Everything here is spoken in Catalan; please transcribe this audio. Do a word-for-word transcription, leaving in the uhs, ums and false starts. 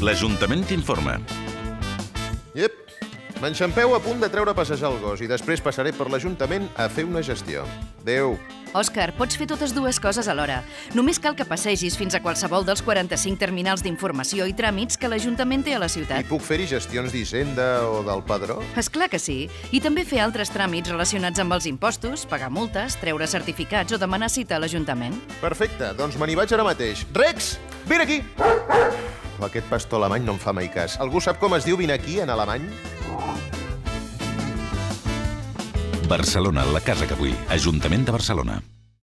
L'Ajuntament t'informa. Iep, m'enxampeu a punt de treure a passejar el gos i després passaré per l'Ajuntament a fer una gestió. Adéu. Òscar, pots fer totes dues coses alhora. Només cal que passegis fins a qualsevol dels quaranta-cinc terminals d'informació i tràmits que l'Ajuntament té a la I ciutat. puc fer-hi gestions d'Hisenda o del padró? És clar que sí. I també fer altres tràmits relacionats amb els impostos, pagar multes, treure certificats o demanar cita a l'Ajuntament. Perfecte, doncs me n'hi vaig ara mateix. Rex, vine aquí! Aquest pastor alemany no em fa mai cas. Algú sap com es diu vine aquí en alemany? Barcelona, la casa que vull. Ajuntament de Barcelona.